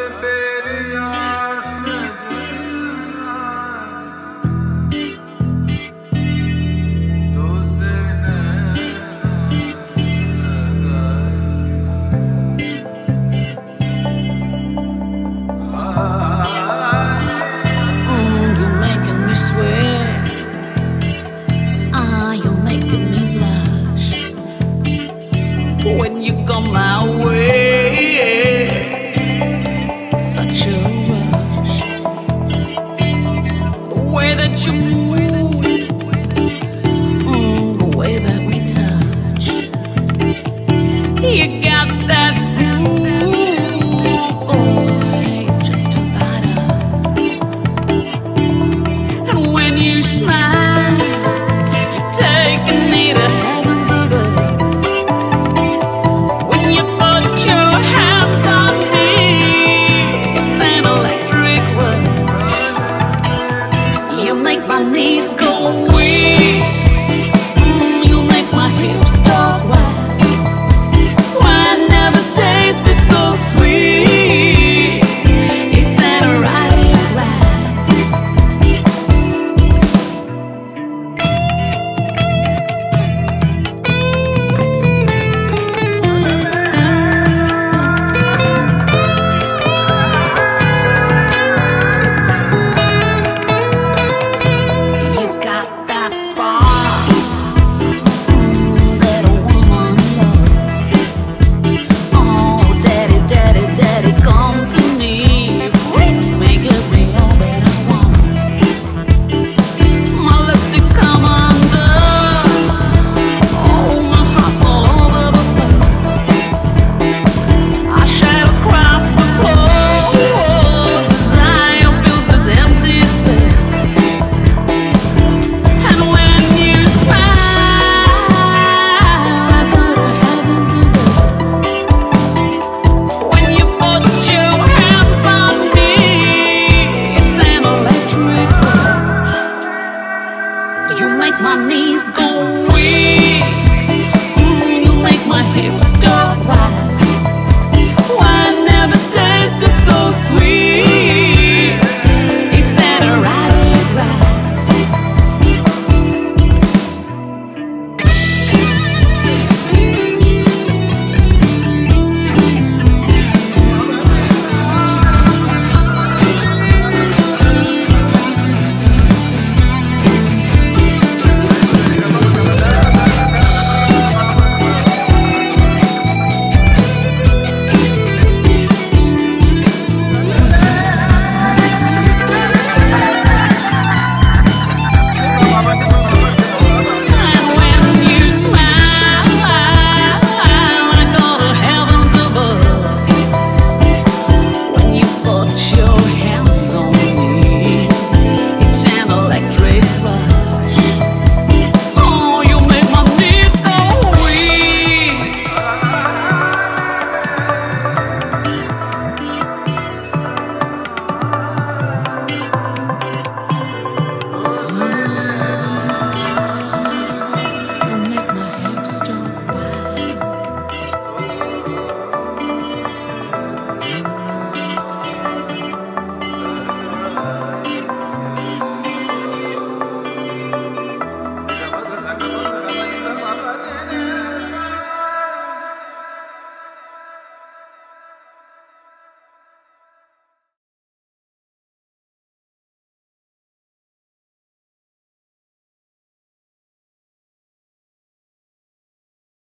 When you come my way, it's such a rush. The way that you move, the way that we touch. You got that groove, boy, it's just about us. And when you smile, you're taking me to heavens above. You put your hands on me, it's an electric rush. You make my knees go weak, you make my hips start wild. Why I never tasted so sweet, it's an erotic ride. You make my knees go weak, you make my hips start right.